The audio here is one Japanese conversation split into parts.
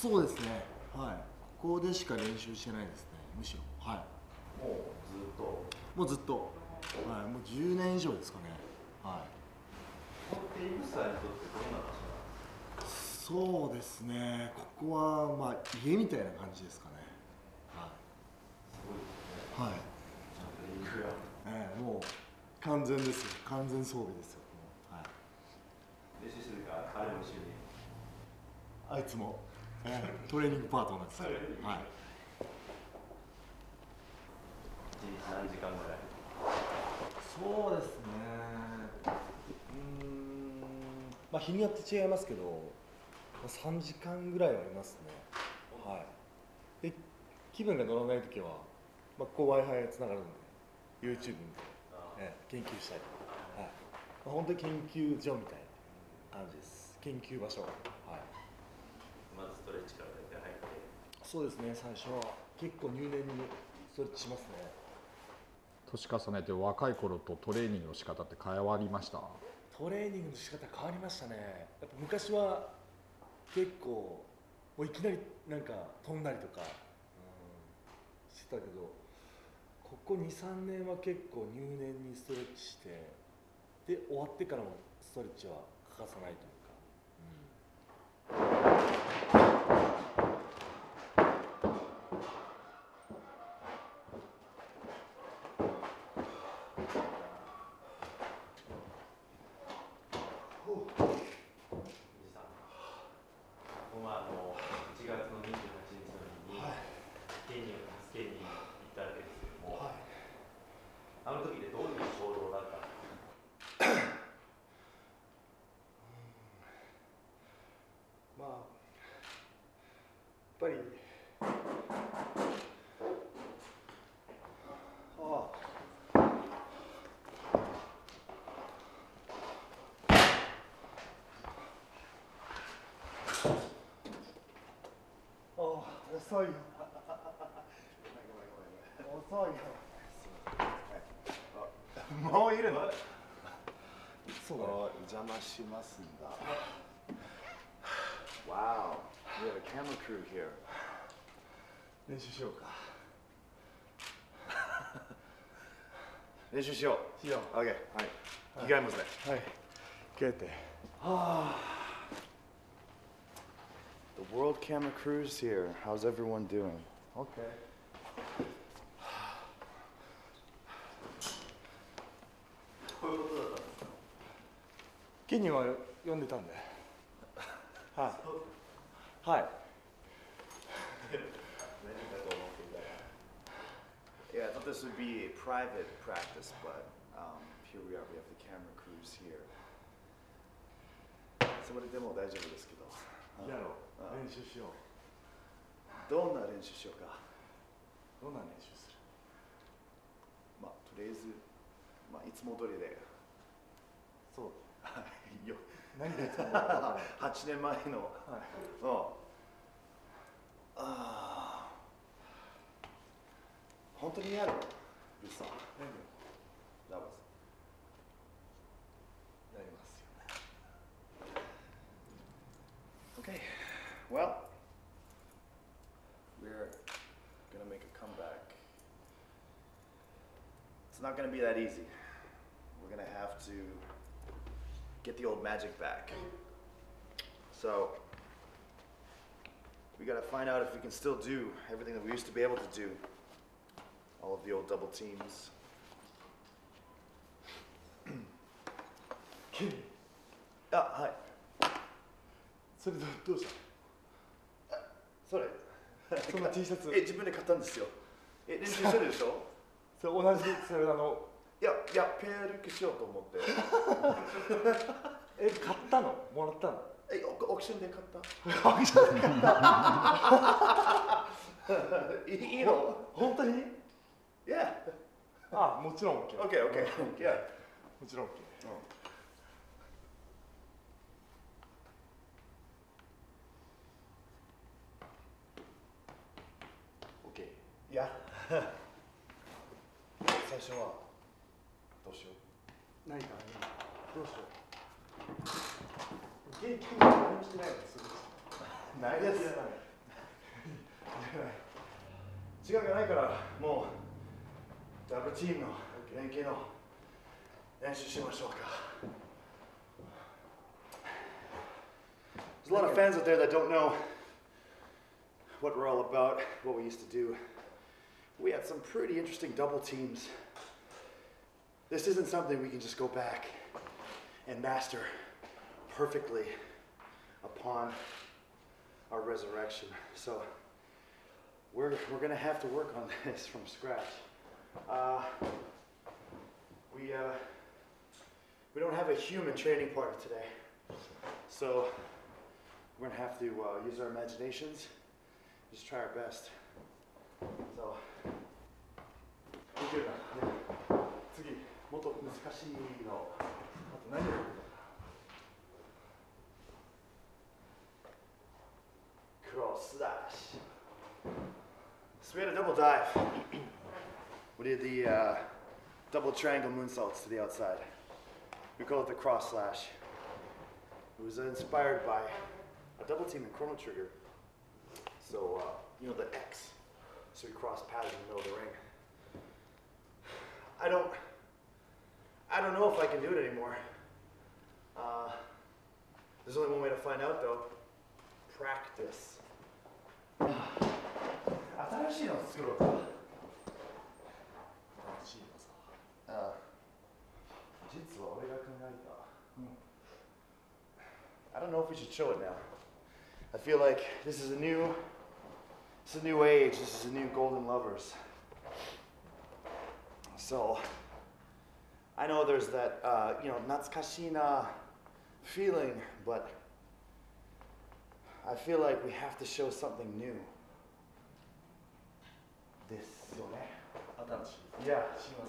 そうですね。はい。ここでしか練習してないですね。むしろ。はい。 もうずっと。 もうずっと。はい。もう10年以上ですかね。はい。 このテイクスタイルにとってどんな場所なんですか？ そうですね。ここはまあ家みたいな感じですかね。はい。 すごいですね。 はい。 ちゃんとリンクが。 もう完全ですよ。完全装備ですよ。はい。 練習するから、あれも一緒に。 あいつも、トレーニングパートナーです。はい。 一日何時間ぐらい？ そうですね。まあ日によって違いますけど、3時間ぐらいはありますね。はい。で、気分が乗らないときは、まあこう Wi-Fi つながるんで、YouTube 見て、研究したり、はい。まあ、本当に研究所みたいな感じです。研究場所。はい。 まずストレッチから大体入って。 そうですね。最初は結構入念にストレッチしますね。 年重ねて若い頃とトレーニングの仕方って変わりました？ トレーニングの仕方変わりましたね。やっぱ昔は結構もういきなりなんか飛んだりとか、してたけど、ここ2、3年は結構入念にストレッチして、で終わってからもストレッチは欠かさないというか。 1月の28日の日に、ケニアを助けに行ったわけですけども、あの時でどういう衝動だったんですか？ まあやっぱり遅いよ。遅いよ。もういるの？そうだよ。 邪魔しますんだ。Wow, we have a camera crew here. 練習しようか。 練習しよう。 しよう。 OK、はい。着替えますね。 はい。着替えて。 The world camera crew's here. How's everyone doing? Okay. こういうことだったんですか？ ケニーは読んでたんで。はい。はい。 Yeah, I thought this would be a private practice, but here we are. We have the camera crews here. それでも大丈夫ですけど。 やろう。練習しよう。 どんな練習しようか。 どんな練習する？ まあ、とりあえず、まあ、いつも通りで。 そう。 よ。 何がいつも通り 8年前の。本当にやるの？ルサ。 何を？ ラバス。 やりますよ。 Okay, well, we're gonna make a comeback. It's not gonna be that easy. We're gonna have to get the old magic back. So, we gotta find out if we can still do everything that we used to be able to do. All of the old double teams. あ、はい。 それどうした？ それその T シャツ。 自分で買ったんですよ。練習してるでしょ？ それ同じ、それいや、ペアルックしようと思って。 買ったの？もらったの？ オークションで買った。 オークションで買った。 いいの？ 本当に？ Yeah. あ、もちろん OK。 Okay, okay. Yeah. もちろん OK。いや最初はどうしよう。何かどうしよう。元気に何もしてないのする。何やってない。 時間がないからもうダブルチームの連携の練習しましょうか。There's a lot of fans out there that don't know what we're all about, what we used to do. We had some pretty interesting double teams. This isn't something we can just go back and master perfectly upon our resurrection. So we're gonna have to work on this from scratch. We don't have a human training partner today, so we're gonna have to use our imaginations, just try our best. So, いけるな。次、もっと難しいの。あと何を？Cross slash. So we had a double dive. We did the double triangle moonsaults to the outside. We call it the cross slash. It was inspired by a double team in Chrono Trigger. So, you know, the X. So we cross paths in the middle of the ring. I don't know if I can do it anymore. There's only one way to find out though. Practice. 新しいの作ろうか。新しいのさ。実は俺が考えた。I don't know if we should show it now. I feel like this is a new age. This is a new Golden Lovers. So I know there's that natsukashina feeling, but I feel like we have to show something new. This. Yeah.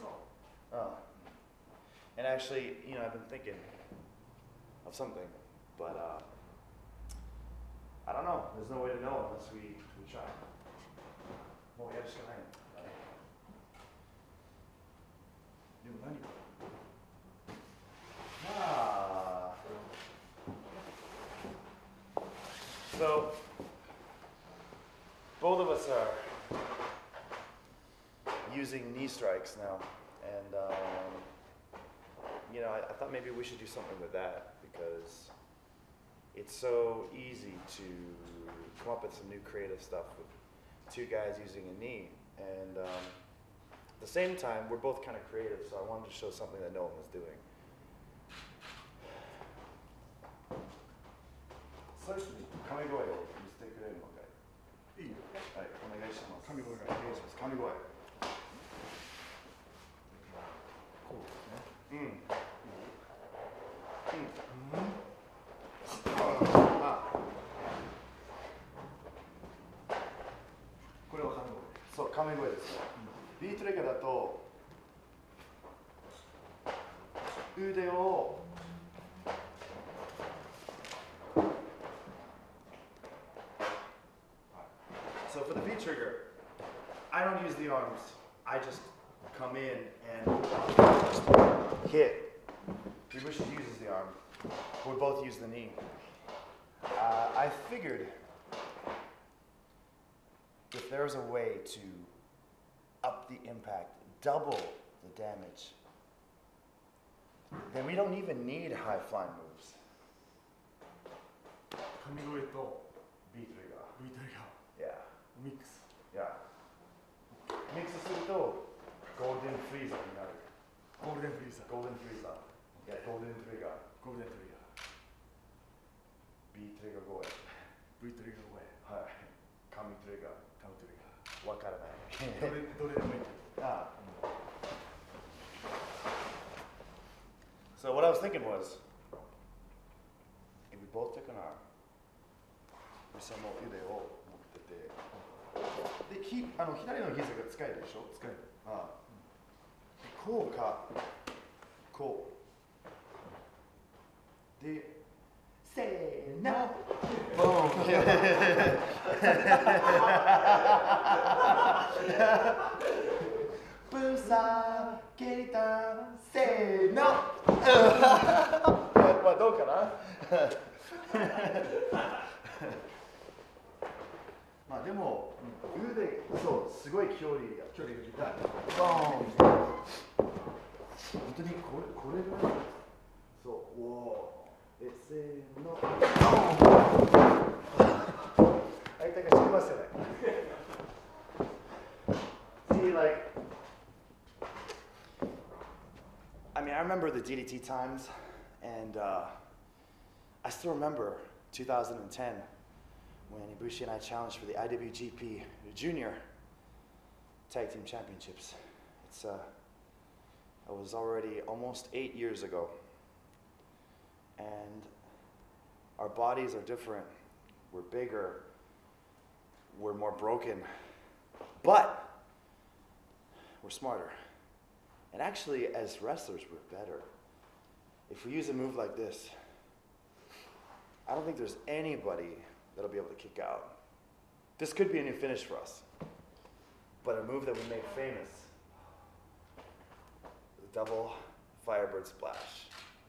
And actually, I've been thinking of something, but I don't know. There's no way to know unless we try. Well, we have to try. So, both of us are using knee strikes now, and I thought maybe we should do something with that because it's so easy to come up with some new creative stuff with two guys using a knee, and at the same time we're both kind of creative, so I wanted to show something that no one was doing. そうですね、神声を見せてくれるのかいいよ。はい、お願いします。神声がお願いします。神声。こうですね。これは神声。そう、神声です。ビートレガだと腕をSo for the V trigger, I don't use the arms. I just come in and hit. Ibushi uses the arm. We both use the knee. I figured if there's a way to up the impact, double the damage, then we don't even need high flying moves. 神声と V trigger. V トリガー Yeah. ミックス Yeah. ミックスするとゴールデンフリーザーになる。 ゴールデンフリーザーゴールデンフリーザー。Yeah, ゴールデントリガー。 ゴールデントリガー B トリガー声。 V トリガー声はい。神トリガー。 カムトリガわからない。 ーどれでもいいああ。So what I was thinking was, if we both took an arm, その腕を持ってて、で、左の膝が使えるでしょ？ 使えるああ。こうか、こう。で、せーの。ボーン。ブサーケリタンせーの。まあどうかな。まあでも、グーでそうすごい距離が出た。ボーン。本当にこれぐらい。そう。おお。せーの。ボーン。相手が知ってますよね。See, like, I mean, I remember the DDT times, and I still remember 2010 when Ibushi and I challenged for the IWGP Junior Tag Team Championships. It was already almost 8 years ago, and our bodies are different. We're bigger. We're more broken, but we're smarter. And actually, as wrestlers, we're better. If we use a move like this, I don't think there's anybody that'll be able to kick out. This could be a new finish for us, but a move that would make famous, the double Firebird Splash.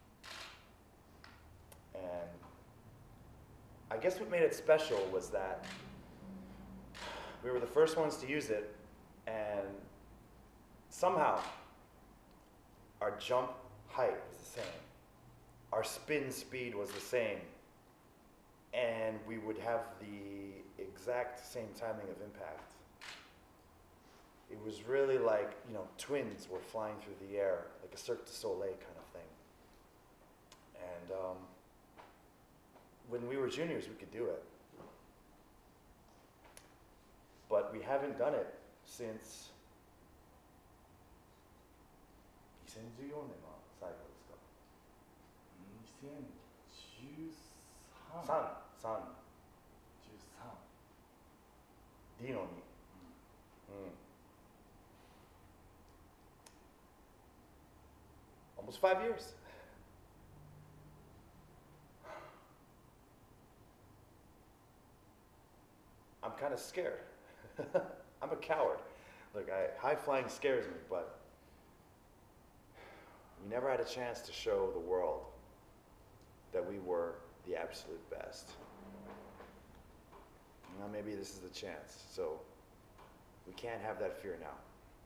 And I guess what made it special was that we were the first ones to use it, and somehow our jump height was the same, our spin speed was the same, and we would have the exact same timing of impact. It was really like, you know, twins were flying through the air, like a Cirque du Soleil kind of thing. And when we were juniors, we could do it. But we haven't done it since 2014年は最後ですか。2013。ディノに。Almost 5 years. I'm kind of scared. I'm a coward. Look, high flying scares me, but we never had a chance to show the world that we were the absolute best. Now maybe this is the chance. So we can't have that fear now.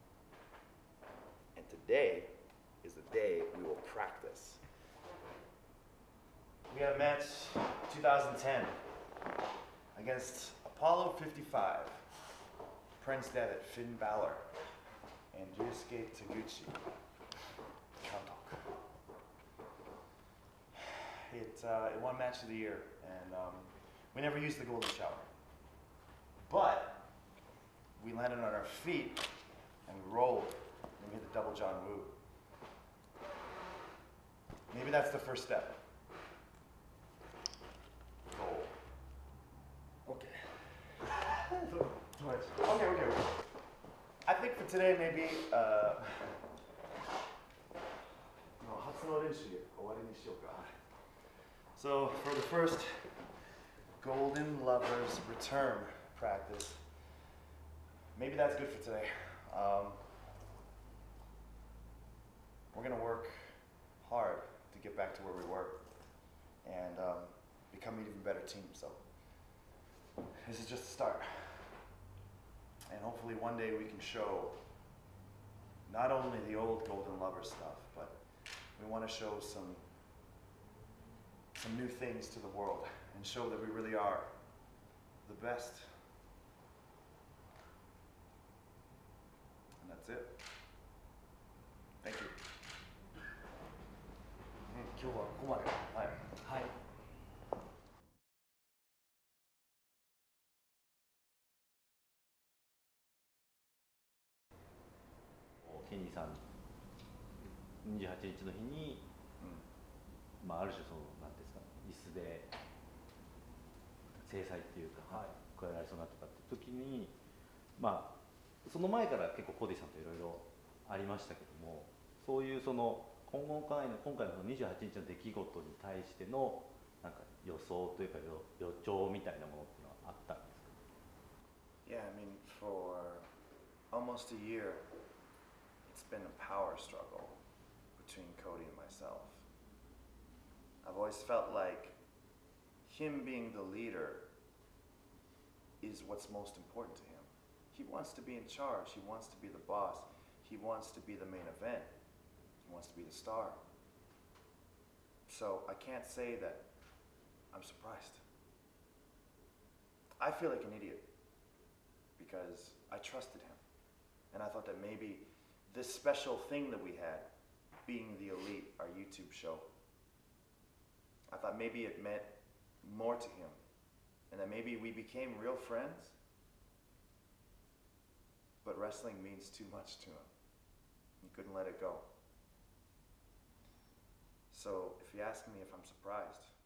And today is the day we will practice. We have a match 2010 against Apollo 55, Prince Devitt, Finn Balor, and Ryusuke Taguchi. It won Match of the Year, and we never used the Golden Shower. But we landed on our feet, and we rolled, and we hit the Double John Woo. Maybe that's the first step. Goal. Okay. Okay. I think for today, maybe, so for the first Golden Lovers return practice, maybe that's good for today. We're gonna work hard to get back to where we were and become an even better team. So this is just the start. And hopefully one day we can show not only the old Golden Lover stuff, but we want to show some new things to the world and show that we really are the best. And that's it. Thank you. 今日はここまで。はい。はい。 ケニーさん28日の日に、まあある種そのなんていうんですか、椅子で制裁っていうか、加えられそうになったかっていう時に、まあその前から結構コーディさんといろいろありましたけども、そういうその今回のその28日の出来事に対してのなんか予想というか予兆みたいなものっていうのはあったんですか？ Yeah, I mean, for almost a year, it's been a power struggle between Cody and myself. I've always felt like him being the leader is what's most important to him. He wants to be in charge. He wants to be the boss. He wants to be the main event. He wants to be the star. So I can't say that I'm surprised. I feel like an idiot because I trusted him. And I thought that maybe this special thing that we had, being the Elite, our YouTube show, I thought maybe it meant more to him and that maybe we became real friends. But wrestling means too much to him. He couldn't let it go. So if you ask me if I'm surprised,